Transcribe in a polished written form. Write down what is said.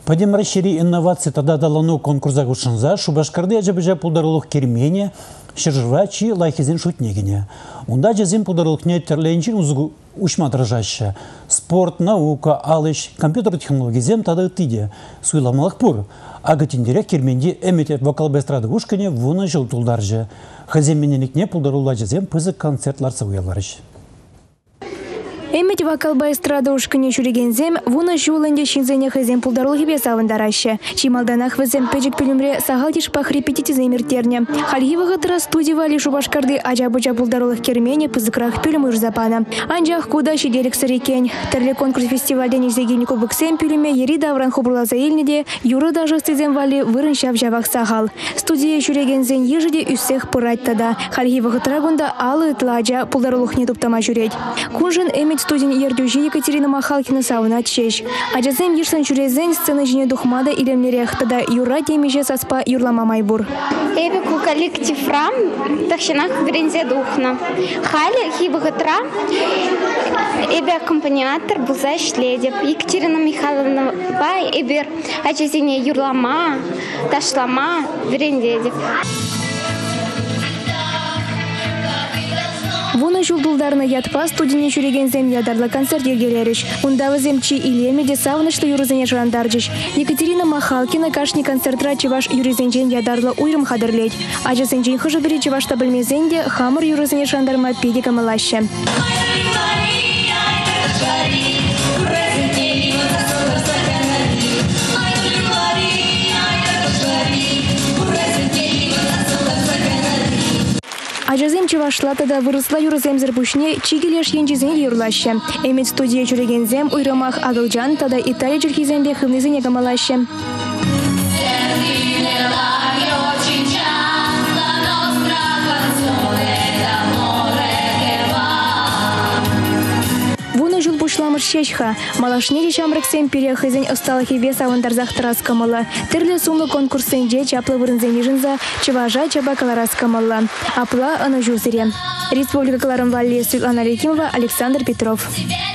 Падем расшири инновации тогда далану конкурса гушанза, Шубашкарды ажабыжа пулдарулух кермене, шержвачи лайхизин шутнегине. Унда жазим пулдарулух не терленчин узгу ушма дрожаща. Спорт, наука, алыш, компьютер технологизем тогда тыде. Суйламалых пур. Агатиндерек керменде эмитет вокал эстрады гушкане вуна жыл тулдаржы. Хаземменеликне пулдарула жазем пызык концертлар сауяларыш. Эмет вокал эстрада ушкыне жүрегензем, вуна жулынде шинзене хазем пулдарлығы бес авандарашы. Чималданах візем пэджик пілімре сағал дешпах репетиция емертерне. Хальгивығы тұра студивали Шубашкарды ажабыжа пулдарлық кермене пызыкрах пілім үрзапана. Анжақ куда шеделік сырекен. Тірлі конкурс фестивальден изегені кубықсен піліме ери давран хубырлаза елнеде, юры даже стызем вали вырын шап жавақ сағал. Студия жүрегензен ежеде үссех пыраттада. Хальгивығы тұрагында алы ытлажа пулдарлық не туптама жүрет. Кунжын эмет студент ердюжи Екатерина Махалкина сауна чеш. Аджазем ешсан чурезен сцена жіне духмада илемнерех тада юра темеже саспа юрлама майбур. Эбе ку коллектив рам тахшинах грензе духна. Хали хибагатра эбе аккомпаниатор булзай шледеп. Екатерина Михайловна бай эбер аджазине юрлама ташлама грензедеп. Вуна жулдулдарына ятпа студине жүрегензем ядарлы концерт ергелеріш. Ундавызем чи илемеде савнышлы юрызене жырандаржыш. Екатерина Махалкина кашни концертра чеваш юрызенжен ядарлы уйрым хадырлет. Ажасенжен хыжы бири чевашта білмезенде хамыр юрызене жырандарма педика мылаще. Ажазем чевашлата да вырысла юрыземзер пушне чигелеш енчизен юрлаще. Эмет студия жүрегензем уйрамах агылжан тада Италия жүрхизенде хывнезене гамалаще. Жул пушламыш шешха. Малашнеде шамрыксен перехызен осталахи вес авандарзах тараскамала. Тірлі сумлы конкурсенде чаплы вырынзен ежінза чыважа чабакала раскамала. Апла ана жузыре. Республика Кларам Валли, Светлана Летимова, Александр Петров.